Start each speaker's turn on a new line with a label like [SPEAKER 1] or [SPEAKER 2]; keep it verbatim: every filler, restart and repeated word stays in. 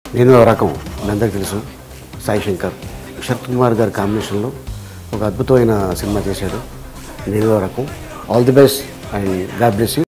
[SPEAKER 1] నేను రకం మీ అందరికీ తెలుసు సాయి శంకర్ శరత్ కుమార్ గారి కాంబినేషన్లో ఒక అద్భుతమైన సినిమా చేశాడు. నేను రకం. All the best and god bless you.